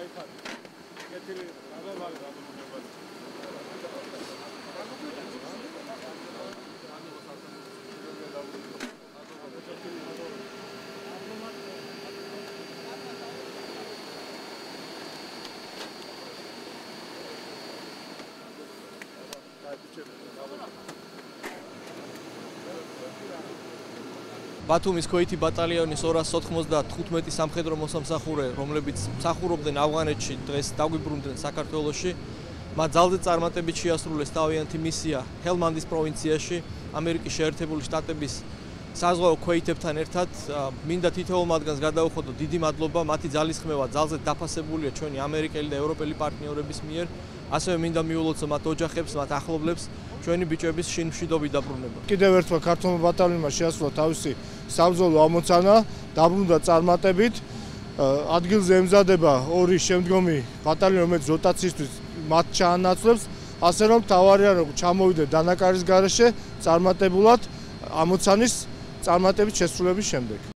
ბათუმის ქოითი ბატალიონის 295 სამხედრო მოსამსახურე, რომლებიც მსახურობდნენ ავღანეთში, დღეს დაგვიბრუნდნენ საქართველოში. მათ ძალზე წარმატებით შეასრულეს თავიანთი მისია ჰელმანდის პროვინციაში, ამერიკის შეერთებული შტატების საზღვაო ქოითებთან ერთად. მინდა თითოეულ მათგანს გადავუხოდო დიდი მადლობა, მათი ძალისხმევა ძალზე დაფასებულია ჩვენი ამერიკელი და ევროპელი პარტნიორების მიერ. ასევე მინდა მიულოცო მათ ოჯახებს, მათ ახლობლებს, ჩვენი ბიჭების შინ-მშვიდობით დაბრუნება. კიდევ ერთხელ ქართულმა ბატალიონმა შეასრულა თავისი საბრძოლო ამოცანა, დაბრუნდა წარმატებით. ადგილზე ემზადება ორი შემდგომი ბატალიონი, რომელიც როტაციისთვის მათ ჩაანაცვლებს, ასე რომ მთავარია რომ ჩამოვიდნენ დანაკარის გარეშე წარმატებულად ამოცანის წარმატებით შესრულების შემდეგ.